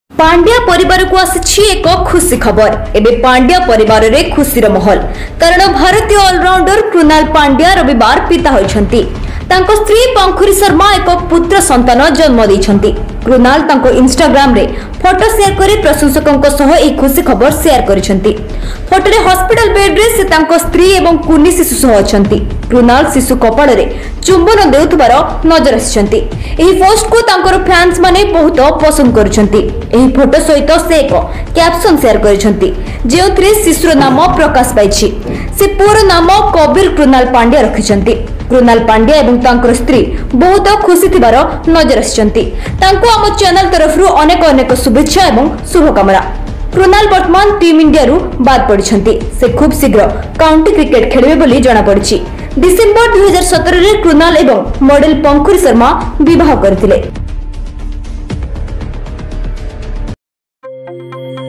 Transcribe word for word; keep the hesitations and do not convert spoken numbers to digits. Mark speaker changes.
Speaker 1: पांड्या परिवार को आसी एक खुशी खबर। एबे पांड्या परिवार रे खुशीर महल, कारण भारतीय ऑलराउंडर कृणाल पांड्या रविवार पिता होइछंती। तांको स्त्री पंखुरी शर्मा एक पुत्र संतान जन्म देइछंती। कृणाल तांको इंस्टाग्राम रे फोटो शेयर करी प्रशंसकों सह एक खुशी खबर शेयर करिछंती। फोटो रे हॉस्पिटल बेड रे से तांको स्त्री एवं कुनी शिशु सह अछंती। कृणाल शिशु कपाल रे चुंबन देउथबार नजर आछंती। एही पोस्ट को तांकर फैंस माने बहुत पसंद करिछंती। एही फोटो सहित से एक कैप्शन शेयर करिछंती, जेउथरे शिशुर नाम प्रकाश पाइछि। से पुर नाम कबीर कृणाल पांड्या रखिछंती। कृणाल पांड्या एवं तांकर स्त्री बहुत खुशी थिबार नजर आछंती। तांको आम चैनल तरफ रु अनेक अनेक शुभेच्छा एवं शुभकामना। कृणाल वर्तमान टीम इंडिया रु बाद पड़िछंती। से खूब शीघ्र काउंटी क्रिकेट खेलिबे बोली जणा पड़िछि। डिसेंबर दो हज़ार सत्रह रे कृणाल एवं मॉडल पंखुरी शर्मा विवाह करथिले।